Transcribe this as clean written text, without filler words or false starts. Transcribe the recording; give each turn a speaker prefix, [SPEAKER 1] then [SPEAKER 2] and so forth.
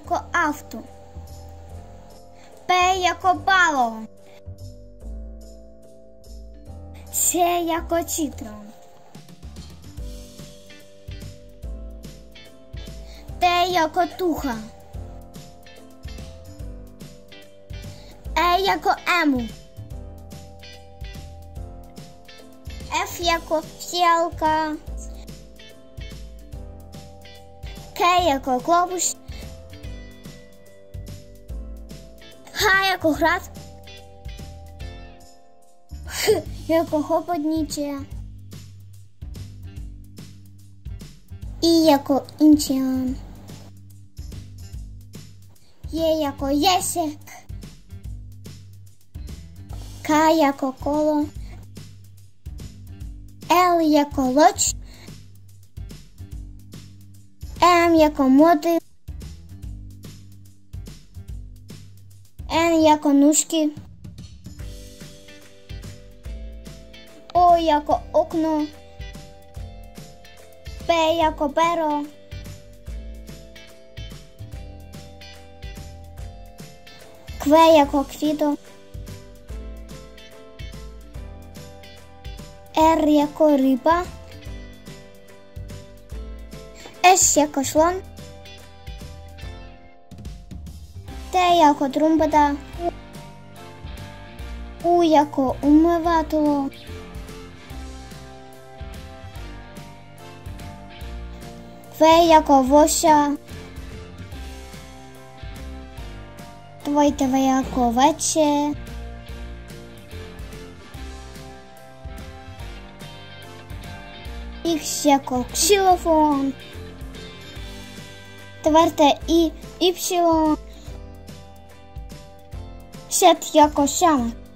[SPEAKER 1] яко авто. П яко пало. Ч яко цитрон. Т яко туха. Е яко ему. Ф яко фіалка. К яко глобус. Х яко град. Х яко хлопотниче. І яко інчіан. Є яко єсек. К яко коло. Л яко лоч. М яко моти. Н яко нушки. О яко окно. П яко перо. Кв яко квіто. Р яко риба. С яко слон. Т яко труμπета. У яко умиватело. В яко воша. Твойтеве яко вече. Х яко ксилофон. Тверте і іпсилон. Сет яко сяма.